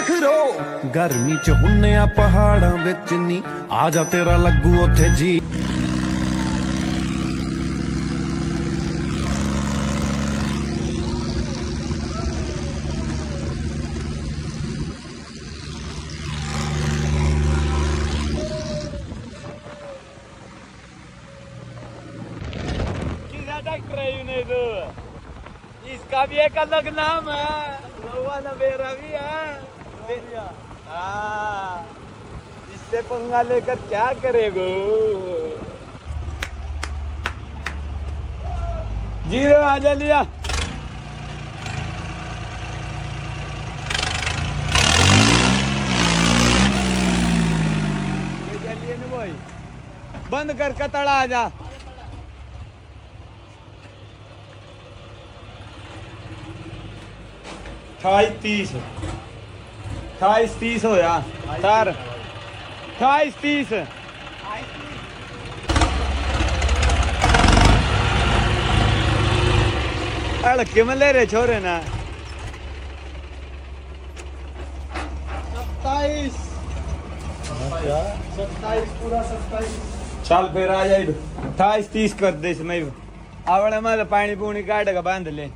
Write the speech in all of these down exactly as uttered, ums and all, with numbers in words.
रो गर्मी च हुन्ने आ पहाड़ां विच नी आजा तेरा लगू उथे जी इसका भी एक अलग नाम है, रोवाना मेरा भी है। हाँ, इससे पंगा लेकर क्या करेगो? जीरो आजा लिया। चलिए ना भाई, बंद कर कतड़ा आजा। अठाईस तीस अठाईस तीस होया सर अठाईस तीस हल्के में ले रहे छोरे ना सत्ताईस सत्ताईस पूरा सत्ताईस चल फिर आ जाए अठाईस तीस कर दे इसमें आवड़े मतलब पानी पूनी काट का बांध ले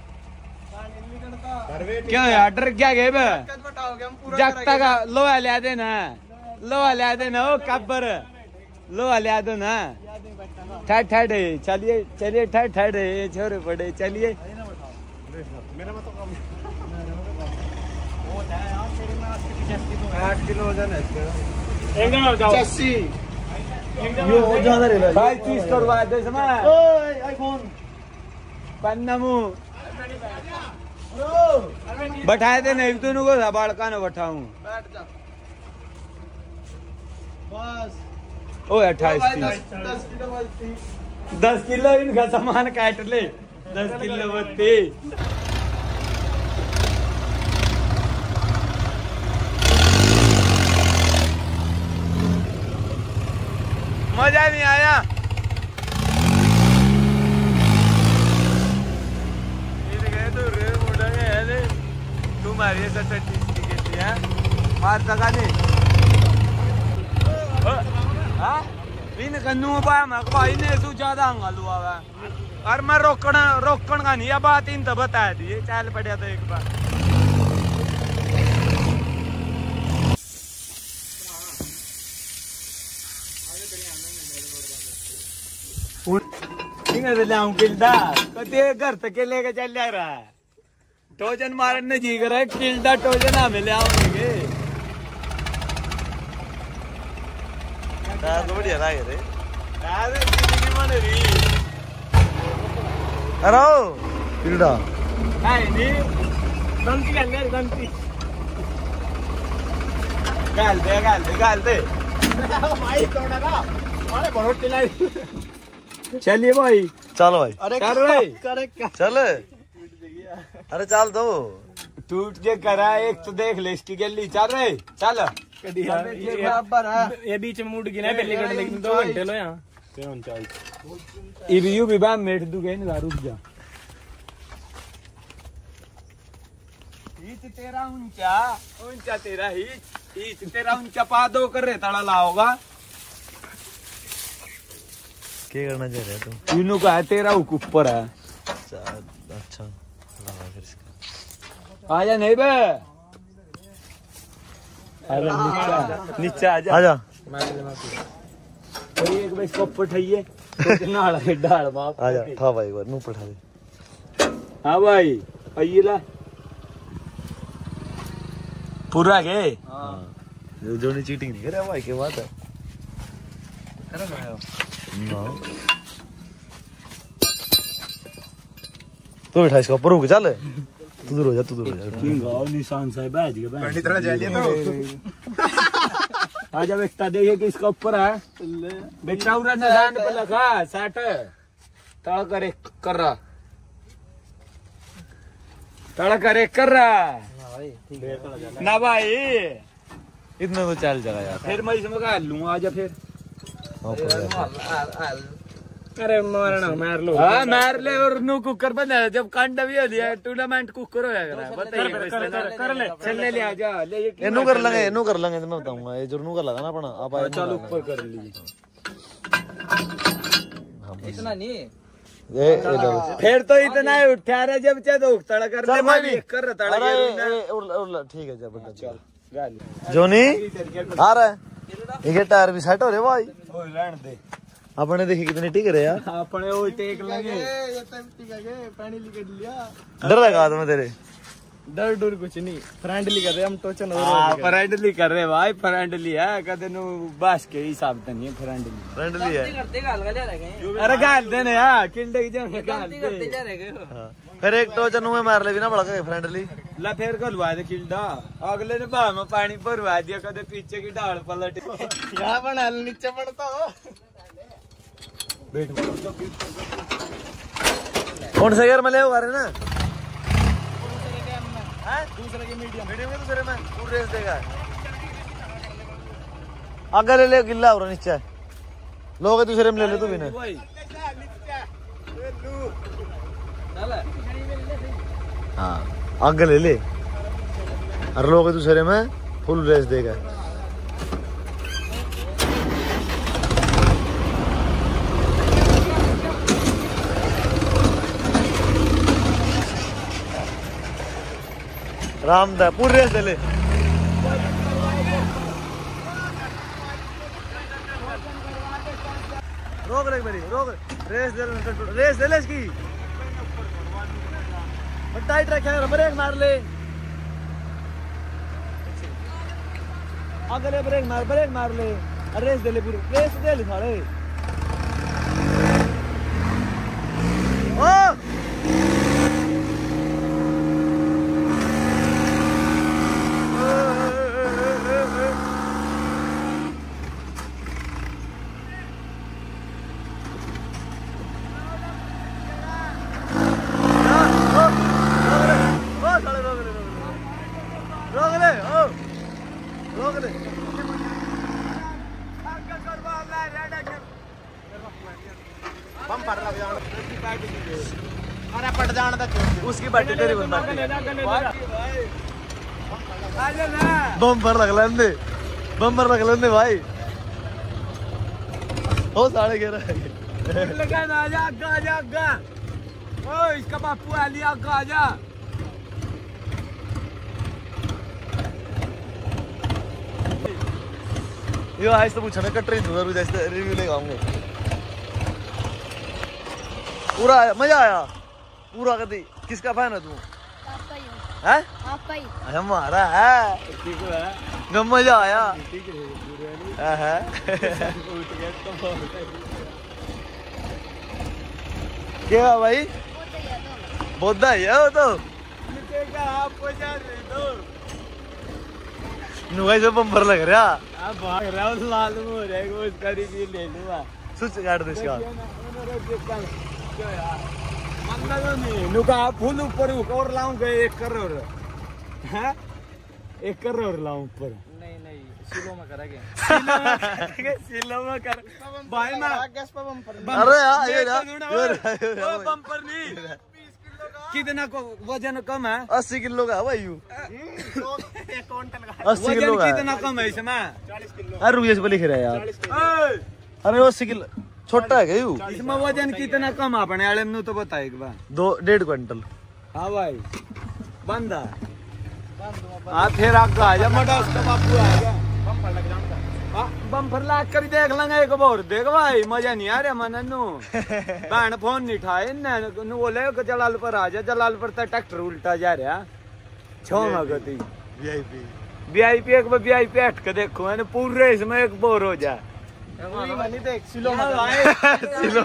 क्यों यार डर क्या गए जगता का लोहा लिया देना लोहा लिया देना ओ कब्बर लोहा लिया दो ना ठहर ठहर चलिए चलिए ठहर ठहर छोरे पड़े चलिए आठ किलो वजन है तीस करवा दे समय पन्नमू बैठाए थे नहीं तू को बाड़का न बैठाऊं ओ अट्ठाईस दस किलो इनका सामान काट ले दस किलो बत्ती मजा नहीं आया तुम्हारी मार सका नहीं इन कन्नू भाई ने सू ज्यादा हंगालू आवा और मैं रोकण रोकण का नहीं है बात इन तो बता दी चल पड़ा तो एक बार घर तक लेके चल जा रहा है टोजन मारने जी कर है किल्डा टोजन हमें ले आओगे बढ़िया लागे रे अरे किल्डा गलती कर ले गलती गाल दे गाल दे गाल दे भाई तोड़ा ना अरे बहुत चिल्लाई चलिए भाई चलो भाई अरे चल भाई चल अरे चल दो टूट के करा एक तो देख ले इसकी गली चल रहे चल ये बीच में मुड़ गिना पहले कर लेकिन दो घंटे लो यहाँ यू भी बाम मेट दू गए ना रुक जा हीच तेरा ऊंचा ऊंचा तेरा हीच हीच तेरा ऊंचा पा दो कर रहे तड़ा लाओगा क्या करना चाह रहे तुम इनू का है तेरा ऊपर है अच्छा आजा नहीं बे नीचे आजा आजा कोई एक बार इसको ऊपर उठाइए नाल डाल बाप आजा था भाई एक बार नू पठा दे हाँ भाई आइए ला पूरा के हाँ जो नहीं चीटिंग नहीं करे भाई क्या बात है ना तो बैठा इसका ऊपर रुक चल तू दूर हो जा तू दूर हो जा निशान साहब आज के पंडित तरह जालिए तो आजा बेटा देखिए कि इसका ऊपर है बेटा उरा निशान पे लगा साठ तड़ करे कर रहा तड़ करे कर रहा ना भाई इतना तो चल जाएगा यार फिर मैं इसमें का लूँ आजा फिर अरे मारना मार लो हाँ मार ले और नु कुकर बना जब कांडा भी हो लिया टूर्नामेंट कुकर हो जाएगा कर ले चल ले आ जा ले इनू कर लेंगे इनू कर लेंगे मैं बताऊंगा ये जरूर कर लगा ना अपना आप चल ऊपर कर लीजिए इतना नहीं ये इधर फिर तो इतना ही उठा रहे जब चाहे तो तड़ा कर ले मैं भी कर रहा तड़ा अरे ठीक है चल चल जोनी आ रहा है ये टायर भी सेट हो रहे भाई रहने दे अपने देखिए कितने टिक रहे यार अपने वो टेक लगे पानी लिकट लिया डर लगा तुम्हें तेरे डर डर कुछ नहीं फ्रेंडली कर रहे हम टोचन हो हाँ फ्रेंडली कर रहे भाई फ्रेंडली है कदे नु बस के हिसाब से नहीं फ्रेंडली फ्रेंडली है करते गाल गले रह गए अरे गाल दे ना यार किल्डे की जगह गाल करते करते दे जा रह गए फिर एक टोचन में मार ले भी ना बड़ा फ्रेंडली ला फिर गलवा दे किल्डा अगले ने बा में पानी भरवा दिया कदे पीछे की ढाल पलट क्या बना नीचे पड़ता हो कौन सा गियर में ले रहे ना दूसरे के मीडियम मीडियम के दूसरे में फुल रेस देगा आगे ले ले गिल्ला और नीचे लोग दूसरे में ले ले तू भी ना हाँ आगे ले ले और लोग दूसरे में फुल रेस देगा राम दा पूरी रेस दे ले रोक ले मेरी रोक रेस दे ले रेस दे ले इसकी टाइट रखे ब्रेक मार ले अगले ब्रेक मार ब्रेक मार ले रेस दे ले पूरी रेस दे ले साले ओ उसकी बाटी तेरी बंदा बम्पर रख लेंदे बम्पर रख लेंदे भाई ओ साढ़े ग्यारह लगा ना आजा आगा आजा आगा ओ इसका बापू आ लिया आगा आजा यो आज तो पूछा मैं कटरी दूंगा रोज ऐसे रिव्यू लेके आऊंगा पूरा आया मजा आया पूरा कर दी किसका फैन है तू आपका ही हैं आपका ही हमारा है ठीक है गम मजा आया ठीक है पूरे हाँ, हाँ। उठ गया तो क्या भाई बोधा ही है वो तो निकलेगा आपको जा रहे दो नुआई से बम्पर लग रहा आप भाग रहा हो लाल हो रहेगा उसका रिव्यू ले लूंगा स्विच काट दे इसका नुका फुल ऊपर और लाऊंगा एक करोड़ हैं एक करोड़ लाऊं ऊपर नहीं नहीं सिलो में करेंगे सिलो में कर भाई मैं गैस पर बम्पर अरे यार ये ना वो बम्पर नहीं कितना को वजन कम है अस्सी किलो का है भाई यू अस्सी वजन किलो का है कितना कम है इसमें अरे रुपये से लिख रहा है यार अरे वो अस्सी किलो छोटा है क्या यू इसमें वजन कितना कम अपने आले में तो बता एक बार दो डेढ़ क्विंटल हाँ भाई बंदा हाँ फिर आगे आ जा मटा उसका बापू आएगा बम्पर लाग कर देख लेंगे एक बार देख भाई मजा नहीं आ रहा मन नु बहन फोन नहीं उठाए नु बोले जलाल पर आ जा जलाल पर तो ट्रैक्टर उल्टा जा रहा छो मगती वीआईपी वीआईपी एक बार वीआईपी हट के देखो है पूरे इसमें एक बोर हो जा देख सिलो में किलो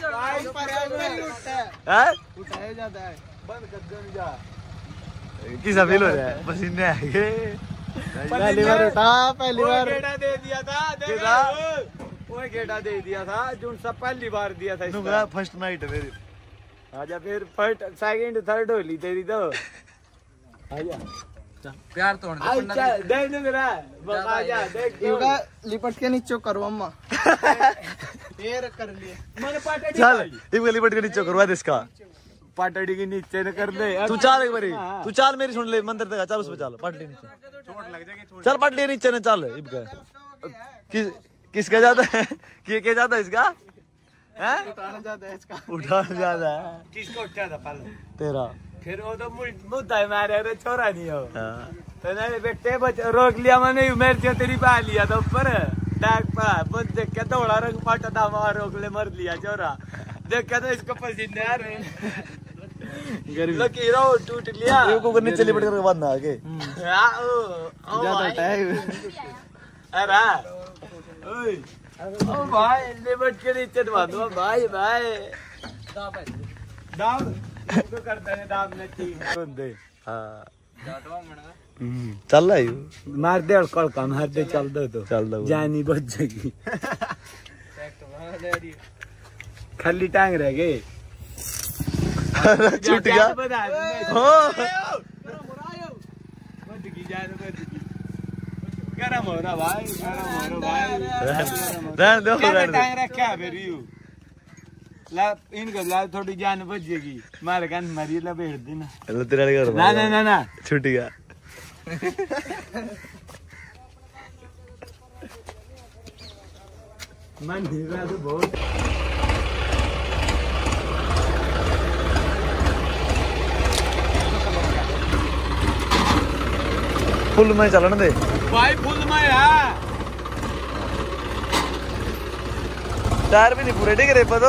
हैं उठाया जाता है बंद कर दो जा किसा फील हो रहा है पसीने आएंगे पहली बार उठा पहली बार गेड़ा दे दिया था गेड़ा? वो गेड़ा दे दिया था जो सब पहली बार दिया था नुकरा फर्स्ट नाइट है मेरी आजा फिर फर्स्ट सेकंड थर्ड होली तेरी तो आजा प्यार तोड़ दे अच्छा देख देख रहा बका जा देख इनका लिपट के नीचे करो अम्मा फिर कर लिए मन पाटड़ी चल इब लिपट के नीचे करवा दे इसका पाटड़ी के नीचे न कर दे तू चाल एक बारी तू चाल मेरी सुन ले मंदिर तक चल उस पे चल पटली नीचे चोट लग जाएगी चल पटली नीचे न चल इब का किस किसका ज्यादा है के के ज्यादा इसका हैं उठाना ज्यादा है इसका उठाना ज्यादा है किसको उठा था पहले तेरा फिर वो तो मुद्दा है मारे रे छोरा नहीं हो हाँ। तो नहीं बेटे बच रोक लिया मैंने मेरे से तेरी पा लिया तो ऊपर डाक पा बंद देख के दौड़ा रंग पाटा था मार रोक ले मर लिया छोरा देख के तो इसको पसीने आ रहे लकीरों टूट लिया ये को नीचे लिपट करके बांधना आगे ज्यादा टाइम अरे ओए ओ भाई लिपट के नीचे बांधो भाई भाई दाम तो करता है दाम ने ठीक दे हां चल रहा है मार दे और कल का मार दे चल दो तो चल दो जानी बच जाएगी खाली टांग रह गए छूट गया हो गरम हो रहा भाई गरम हो रहा भाई रहने दो रहने दो टांग रखा फिर यू ला इनको ला थोड़ी जान बच जाएगी मारे कान मरी ला बैठ देना चलो तेरा घर ना ना ना ना छूट गया मन हिला तो बहुत फुल में चलन दे भाई फुल में है टायर भी नहीं पूरे डिग रहे पतो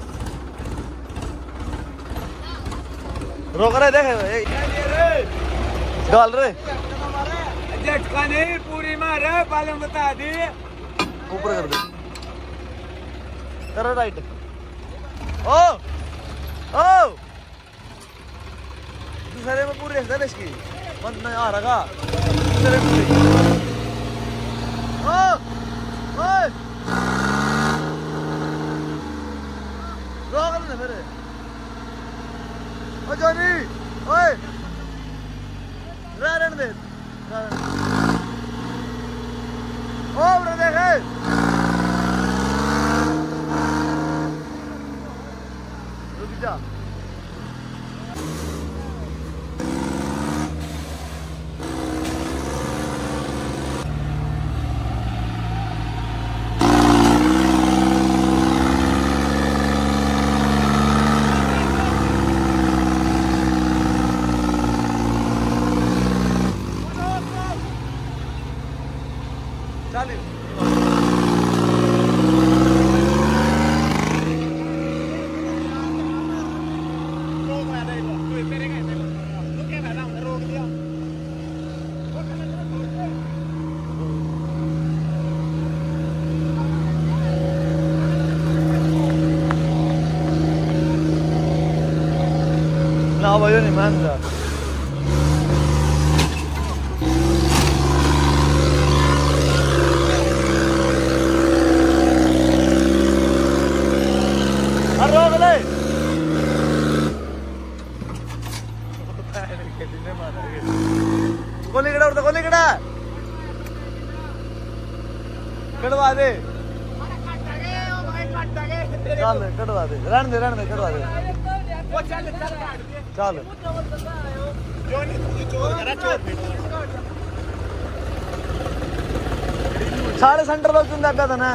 रोक रहे देख डाल रहे झटका नहीं पूरी मारे पहले बता दी ऊपर कर दे करो राइट ओ ओ दूसरे में पूरी है इसकी बंद नहीं आ रहा दूसरे में पूरी ओ ओए रोक ले फिर ओ जॉनी ओए रहने दे ओ ब्रो देखे रुक जा No, voglio ne manda. Arrogale! Koli कड़ा उड़ता कोली कड़ा कड़वा दे चल कड़वा दे रहने दे रहने दे कड़वा दे चल सारे सेंटर लोग तुम देखा था ना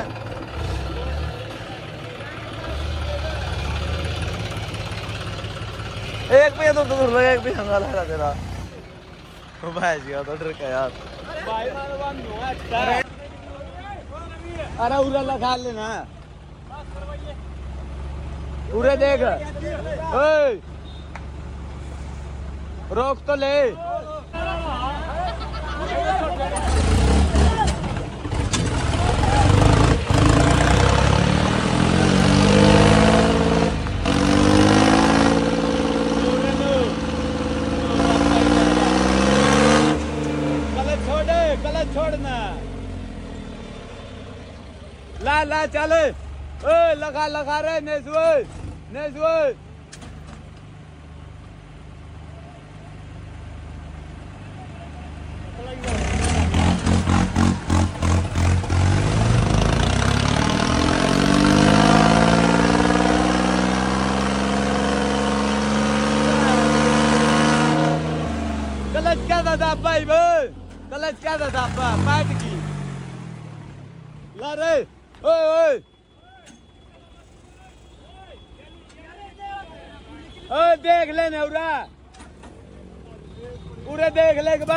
एक भी तो दूर लगा एक भी हंगा लगा तेरा भाई जी तो डर का यार अरे उरा लगा लेना पूरे देख ओए रोक तो ले गलत छोड़ गलत छोड़ना ला ला चल ओए लगा लगा रे नेसुए नेसुए बाबा पाट की ला रे ओए ओए ओए देख ले नौरा पूरे देख ले के बा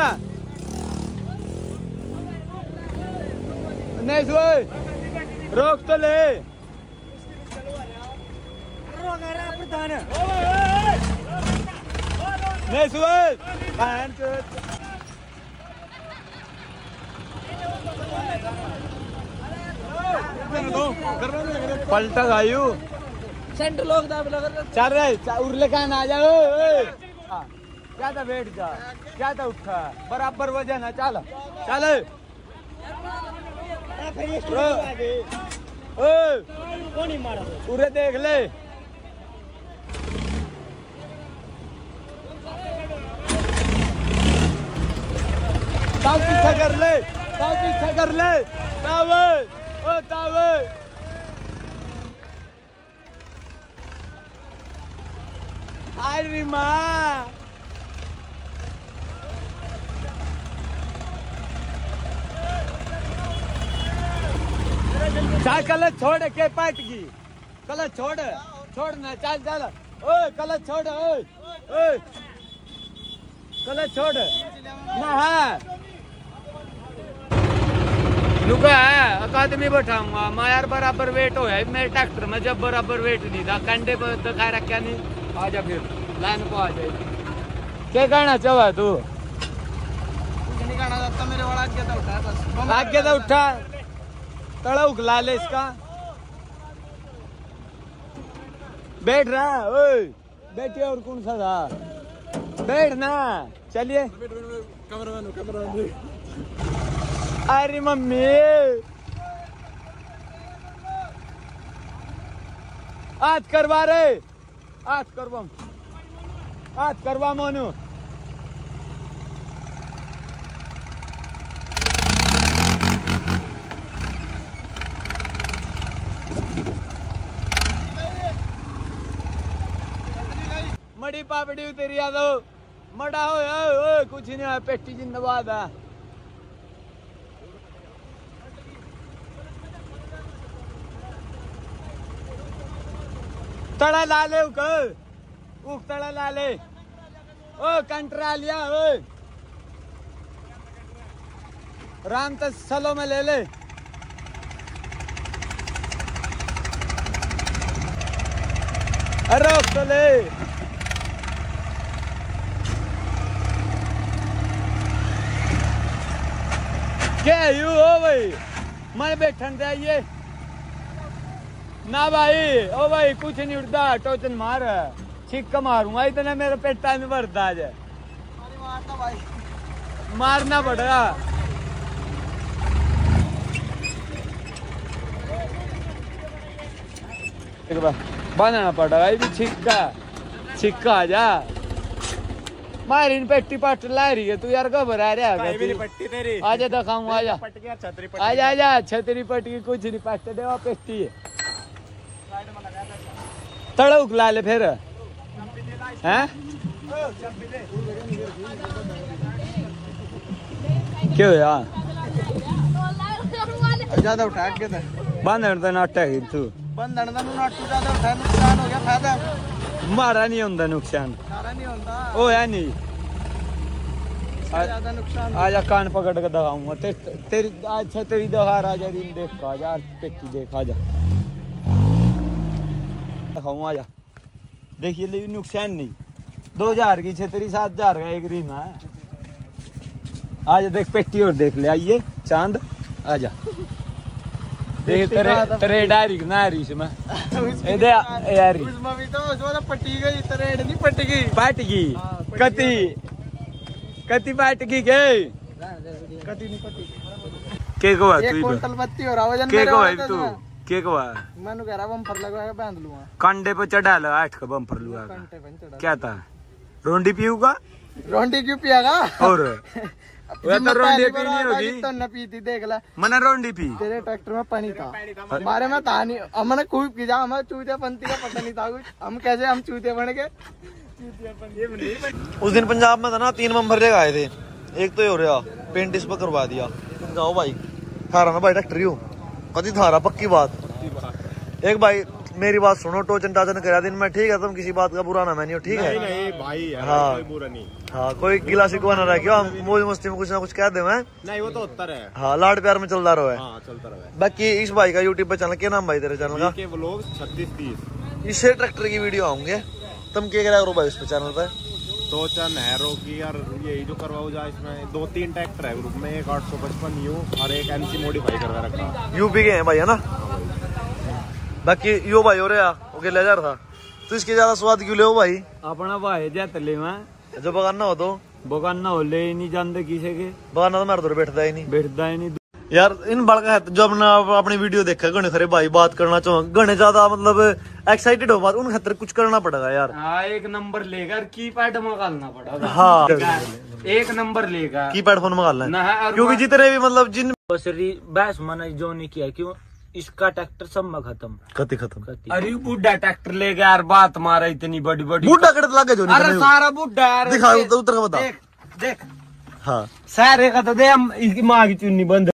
नहीं सोए रोक तो ले नहीं सोए पलटा गायू सेंटर लोग दाब लगा चल रहे उरले कान आ जाओ क्या था बैठ जा क्या था उठा बराबर वजन है चल चल पूरे देख ले ताव पीछा कर ले ताव पीछा कर ले तावे ओ तावे अरे माँ चाल कलर छोड़ के पाट की कलर छोड़ छोड़ ना चल चल ओए कलर छोड़ ओए ओए कलर छोड़ ना है लुका है अकादमी बैठाऊंगा मैं यार बराबर वेट हो है मेरे ट्रैक्टर में जब बराबर वेट नहीं था कंडे पर दिखा रखा नहीं आजा फिर लाइन को आ जाए क्या कहना चाहो तू नहीं कहना चाहता मेरे वाला आगे तो उठा बस आगे तो उठा तड़ा उगला ले इसका बैठ रहा ओए बैठिए और कौन सा था बैठ ना चलिए अरे मम्मी आज करवा रे आज करवा आज करवा मोनू मड़ी पापड़ी तेरी यादव मड़ा हो ओए कुछ नहीं है पेटी जिंदाबाद है तड़ा ला ले उक उक तड़ा ला ले ओ कंट्रा लिया ओ राम तो सलो में ले ले अरे रोक तो ले क्या यू हो भाई मैं बैठन जाइए ना भाई ओ भाई कुछ नहीं उड़ता टोचन मार छिक्का मारूंगा इतना मेरा पेटा नहीं भरता आज मारना भाई मारना पड़ेगा एक बार बनाना पड़ेगा ये भी छिक्का छिक्का आ जा मारी पेट्टी पट ला रही है तू यार घबरा रहा है पट्टी तेरी आजा दिखाऊंगा आजा छतरी आजा आजा छतरी पट्टी कुछ नहीं पट देवा पेट्टी है तड़ा उगला ले फिर हैं क्यों यार ज्यादा उठा के दे बांधण तो नाटक है तू बंधन का नाटू ज्यादा उठा नुकसान हो गया फायदा मारा नहीं होता नुकसान सारा नहीं होता ओ है नहीं ज्यादा नुकसान आजा कान पकड़ के दिखाऊंगा ते, तेरी अच्छा तेरी दहार आजा दिन देख का आजा पेटी देख आजा दिखाऊंगा आजा देखिए लेकिन नुकसान नहीं दो हजार की छतरी सात हजार का एक रीम है आज देख पेटी और देख ले आइए चांद आजा देख तेरे तेरे डायरी ना रही इसमें इधर यार उसमें भी तो जो पट्टी गई तरेड़ नहीं पट्टी गई पाट गई कति कति पाट गई के कटी नहीं पट्टी के को है एक तू क्विंटल बत्ती और वजन के को है तू के को है मैंने कह रहा बम्पर लगवाएगा बांध लूंगा कंडे पे चढ़ा लगा आठ का बम्पर लुआ घंटे पे चढ़ा क्या था रोंडी पीऊगा रोंडी क्यों पियागा और वो तो रोंडी पीनी होगी तो न पीती देख ले मना रोंडी पी तेरे ट्रैक्टर में पानी था हमारे में था नहीं हमने खूब की जा हमें चूतिया पंथी का पता नहीं था कुछ हम कैसे हम चूतिया बन गए उस दिन पंजाब में था ना तीन बम्पर लेकर आए थे एक तो ये हो रहा पेंट इस पर करवा दिया। तुम जाओ भाई थारा ना भाई ट्रैक्टर हो कभी थारा पक्की बात। एक भाई मेरी बात सुनो, टोचन टाचन करा दिन में ठीक है, तुम किसी बात का बुरा ना मानियो ठीक है। नहीं नहीं भाई यार, हाँ कोई बुरा नहीं। हाँ कोई गिला शिकवा ना रह गया, मौज मस्ती में कुछ ना कुछ कह दे मैं। नहीं वो तो उत्तर है। हाँ लाड प्यार में चलता रहो है। हाँ चलता रहे। बाकी इस भाई का यूट्यूब पे चैनल क्या नाम भाई तेरे चैनल का? के व्लॉग छत्तीस तीस। इससे ट्रैक्टर की वीडियो आऊंगे, तुम क्या करा करो भाई उस पे चैनल पे? टोचन हैरो की और यही जो करवाओ जा, इसमें दो तीन ट्रैक्टर है ग्रुप में, एक आठ सौ पचपन यू और एक एमसी मॉडिफाई करवा रखा। यूपी के हैं भाई है ना। बाकी यो भाई हो रहा ओके ले जा रहा था, तो इसके ज्यादा स्वाद क्यों ले हो भाई? अपना भाई जात ले मैं जो बगाना हो तो बगाना हो ले नहीं जानते किसी के, बगाना तो मेरे तो बैठता ही नहीं बैठता ही नहीं यार। इन बड़का है जो अपना अपनी वीडियो देखा गणे खरे भाई बात करना चाहो गणे ज्यादा मतलब एक्साइटेड हो बात, उन खतर कुछ करना पड़ेगा यार। हाँ एक नंबर लेकर की पैड मंगाना पड़ेगा। हाँ एक नंबर लेगा की पैड फोन मंगा ना है, क्योंकि जितने भी मतलब जिन बस मैंने जो नहीं किया क्यों इसका ट्रैक्टर सब में खत्म कति खत्म। अरे बुढ़ा ट्रैक्टर ले गया यार, बात मारा इतनी बड़ी बड़ी बूढ़ा कड़त लगे जो अरे सारा बुढ़ा यार, दिखा उतर का बता। देख देख हाँ सारे का तो दे हम इसकी माँ की चुन्नी बंद